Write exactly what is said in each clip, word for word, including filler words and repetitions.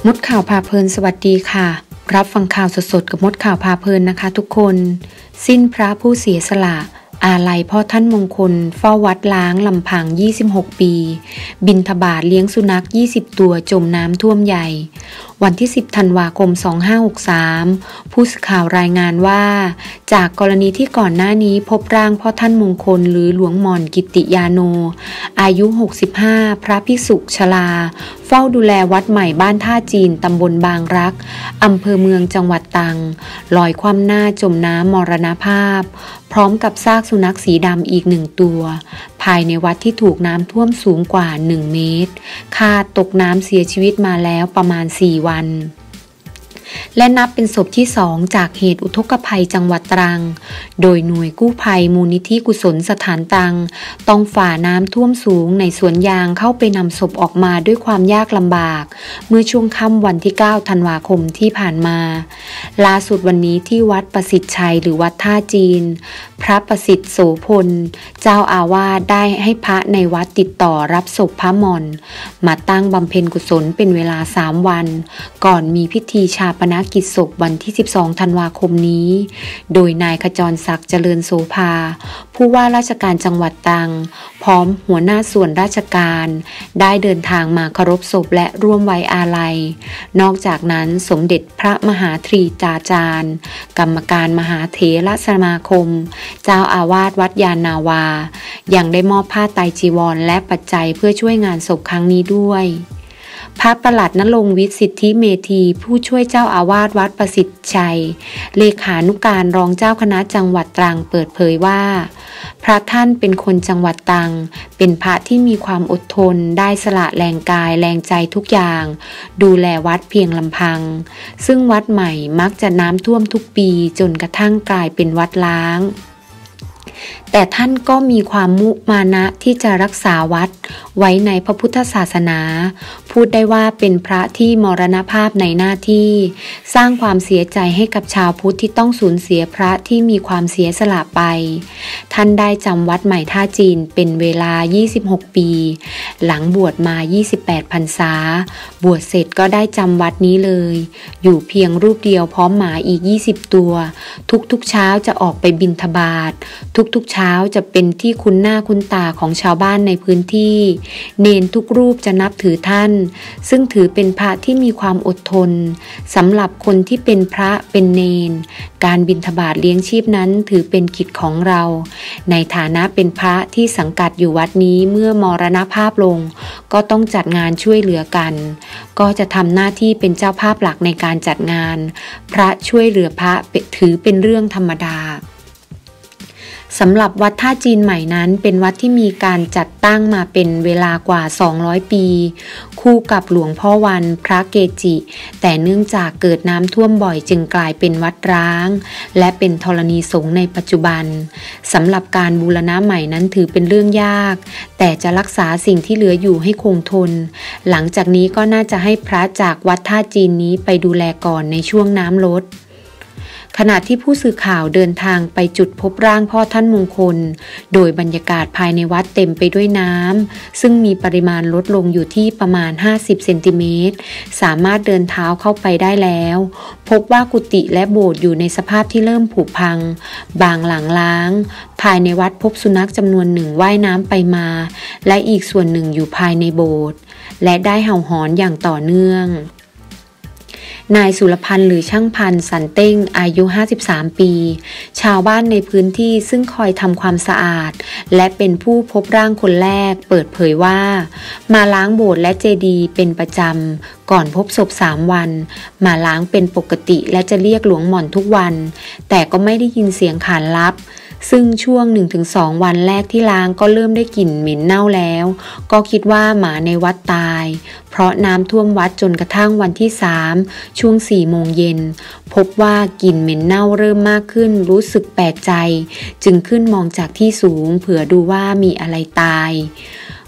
มดข่าวพาเพลินสวัสดีค่ะรับฟังข่าวสดๆกับมดข่าวพาเพลินนะคะทุกคนสิ้นพระผู้เสียสละอาลัยพ่อท่านมงคลเฝ้าวัดล้างลำพังยี่สิบหกปีบิณฑบาตเลี้ยงสุนัขยี่สิบตัวจมน้ำท่วมใหญ่วันที่สิบธันวาคมสองพันห้าร้อยหกสิบสามผู้สื่อข่าวรายงานว่าจากกรณีที่ก่อนหน้านี้พบร่างพ่อท่านมงคลหรือหลวงหม่อนกิติยาโนอายุหกสิบห้าพระภิกษุชราเฝ้าดูแลวัดใหม่บ้านท่าจีนตำบลบางรักอำเภอเมืองจังหวัดตรังลอยคว่ำหน้าจมน้ำมรณภาพพร้อมกับซากสุนัขสีดำอีกหนึ่งตัวภายในวัดที่ถูกน้ำท่วมสูงกว่าหนึ่งเมตรคาดตกน้ำเสียชีวิตมาแล้วประมาณสี่วันและนับเป็นศพที่สองจากเหตุอุทกภัยจังหวัดตรังโดยหน่วยกู้ภัยมูลนิธิกุศลสถานตรังต้องฝ่าน้ำท่วมสูงในสวนยางเข้าไปนำศพออกมาด้วยความยากลำบากเมื่อช่วงค่ำวันที่เก้าธันวาคมที่ผ่านมาล่าสุดวันนี้ที่วัดประสิทธิ์ชัยหรือวัดท่าจีนพระประสิทธิ์โสพลเจ้าอาวาสได้ให้พระในวัดติดต่อรับศพพระหม่อนมาตั้งบำเพ็ญกุศลเป็นเวลาสามวันก่อนมีพิธีชาปนกิจศพวันที่สิบสองธันวาคมนี้โดยนายขจรศักดิ์เจริญโสภาผู้ว่าราชการจังหวัดตรังพร้อมหัวหน้าส่วนราชการได้เดินทางมาเคารพศพและร่วมไว้อาลัยนอกจากนั้นสมเด็จพระมหาธรีตาจารย์กรรมการมหาเถรสมาคมเจ้าอาวาสวัดยานนาวายังได้มอบผ้าไตรจีวรและปัจจัยเพื่อช่วยงานศพครั้งนี้ด้วยพระประหลัดณรงค์วิทย์สิทธิเมธีผู้ช่วยเจ้าอาวาสวัดประสิทธิ์ชัยเลขานุการรองเจ้าคณะจังหวัดตรังเปิดเผยว่าพระท่านเป็นคนจังหวัดตรังเป็นพระที่มีความอดทนได้สละแรงกายแรงใจทุกอย่างดูแลวัดเพียงลำพังซึ่งวัดใหม่มักจะน้ำท่วมทุกปีจนกระทั่งกลายเป็นวัดล้างแต่ท่านก็มีความมุมานะที่จะรักษาวัดไว้ในพระพุทธศาสนาพูดได้ว่าเป็นพระที่มรณภาพในหน้าที่สร้างความเสียใจให้กับชาวพุทธที่ต้องสูญเสียพระที่มีความเสียสละไปท่านได้จำวัดใหม่ท่าจีนเป็นเวลายี่สิบหกปีหลังบวชมายี่สิบแปดพรรษาบวชเสร็จก็ได้จำวัดนี้เลยอยู่เพียงรูปเดียวพร้อมหมาอีกยี่สิบตัวทุกๆเช้าจะออกไปบิณฑบาตทุกๆเช้าจะเป็นที่คุ้นหน้าคุ้นตาของชาวบ้านในพื้นที่เนนทุกรูปจะนับถือท่านซึ่งถือเป็นพระที่มีความอดทนสำหรับคนที่เป็นพระเป็นเนนการบิณฑบาตเลี้ยงชีพนั้นถือเป็นกิจของเราในฐานะเป็นพระที่สังกัดอยู่วัดนี้เมื่อมรณภาพลงก็ต้องจัดงานช่วยเหลือกันก็จะทำหน้าที่เป็นเจ้าภาพหลักในการจัดงานพระช่วยเหลือพระถือเป็นเรื่องธรรมดาสำหรับวัดท่าจีนใหม่นั้นเป็นวัดที่มีการจัดตั้งมาเป็นเวลากว่าสองร้อยปีคู่กับหลวงพ่อวันพระเกจิแต่เนื่องจากเกิดน้ำท่วมบ่อยจึงกลายเป็นวัดร้างและเป็นธรณีสงฆ์ในปัจจุบันสำหรับการบูรณะใหม่นั้นถือเป็นเรื่องยากแต่จะรักษาสิ่งที่เหลืออยู่ให้คงทนหลังจากนี้ก็น่าจะให้พระจากวัดท่าจีนนี้ไปดูแลก่อนในช่วงน้ำลดขณะที่ผู้สื่อข่าวเดินทางไปจุดพบร่างพ่อท่านมงคลโดยบรรยากาศภายในวัดเต็มไปด้วยน้ำซึ่งมีปริมาณลดลงอยู่ที่ประมาณห้าสิบเซนติเมตรสามารถเดินเท้าเข้าไปได้แล้วพบว่ากุฏิและโบสถ์อยู่ในสภาพที่เริ่มผุพังบางหลังล้างภายในวัดพบสุนัขจำนวนหนึ่งว่ายน้ำไปมาและอีกส่วนหนึ่งอยู่ภายในโบสถ์และได้เห่าหอนอย่างต่อเนื่องนายสุรพันธ์หรือช่างพันธ์สันเต้งอายุห้าสิบสามปีชาวบ้านในพื้นที่ซึ่งคอยทำความสะอาดและเป็นผู้พบร่างคนแรกเปิดเผยว่ามาล้างโบสถ์และเจดีย์เป็นประจำก่อนพบศพสามวันมาล้างเป็นปกติและจะเรียกหลวงหม่อนทุกวันแต่ก็ไม่ได้ยินเสียงขานรับซึ่งช่วง หนึ่งถึงสอง วันแรกที่ล้างก็เริ่มได้กลิ่นเหม็นเน่าแล้วก็คิดว่าหมาในวัดตายเพราะน้ำท่วมวัดจนกระทั่งวันที่สามช่วงสี่โมงเย็นพบว่ากลิ่นเหม็นเน่าเริ่มมากขึ้นรู้สึกแปลกใจจึงขึ้นมองจากที่สูงเผื่อดูว่ามีอะไรตาย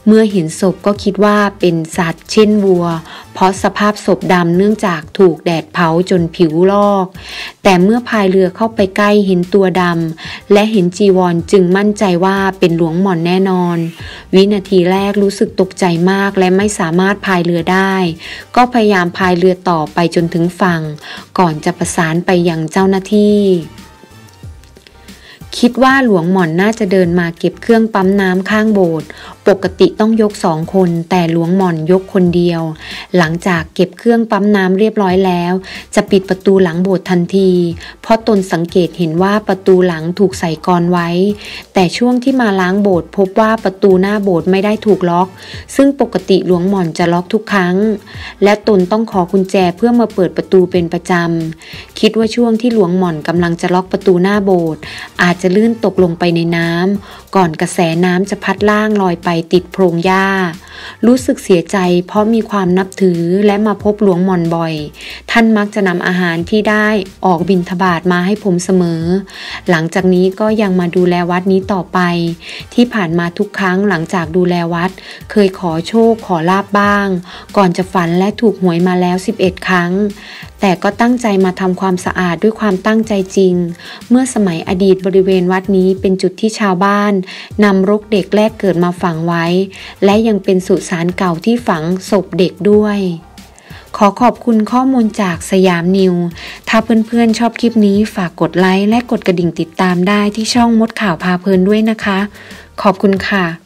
เมื่อเห็นศพก็คิดว่าเป็นสัตว์เช่นวัวเพราะสภาพศพดำเนื่องจากถูกแดดเผาจนผิวลอกแต่เมื่อพายเรือเข้าไปใกล้เห็นตัวดำและเห็นจีวรจึงมั่นใจว่าเป็นหลวงหม่อนแน่นอนวินาทีแรกรู้สึกตกใจมากและไม่สามารถพายเรือได้ก็พยายามพายเรือต่อไปจนถึงฝั่งก่อนจะประสานไปยังเจ้าหน้าที่คิดว่าหลวงหม่อนน่าจะเดินมาเก็บเครื่องปั๊มน้ำข้างโบสถ์ปกติต้องยกสองคนแต่หลวงหม่อนยกคนเดียวหลังจากเก็บเครื่องปั๊มน้ำเรียบร้อยแล้วจะปิดประตูหลังโบสถ์ทันทีเพราะตนสังเกตเห็นว่าประตูหลังถูกใส่กลอนไว้แต่ช่วงที่มาล้างโบสถ์พบว่าประตูหน้าโบสถ์ไม่ได้ถูกล็อกซึ่งปกติหลวงหม่อนจะล็อกทุกครั้งและตนต้องขอกุญแจเพื่อมาเปิดประตูเป็นประจำคิดว่าช่วงที่หลวงหม่อนกำลังจะล็อกประตูหน้าโบสถ์อาจจะลื่นตกลงไปในน้ำก่อนกระแสน้ำจะพัดล่างลอยไปติดโพรงหญ้ารู้สึกเสียใจเพราะมีความนับถือและมาพบหลวงหม่อนบ่อยท่านมักจะนำอาหารที่ได้ออกบิณฑบาตมาให้ผมเสมอหลังจากนี้ก็ยังมาดูแลวัดนี้ต่อไปที่ผ่านมาทุกครั้งหลังจากดูแลวัดเคยขอโชคขอลาภบ้างก่อนจะฝันและถูกหวยมาแล้วสิบเอ็ดครั้งแต่ก็ตั้งใจมาทำความสะอาดด้วยความตั้งใจจริงเมื่อสมัยอดีตบริเวณวัดนี้เป็นจุดที่ชาวบ้านนำรกเด็กแรกเกิดมาฝังไว้และยังเป็นสุสานเก่าที่ฝังศพเด็กด้วยขอขอบคุณข้อมูลจากสยามนิวถ้าเพื่อนๆชอบคลิปนี้ฝากกดไลค์และกดกระดิ่งติดตามได้ที่ช่องมดข่าวพาเพลินด้วยนะคะขอบคุณค่ะ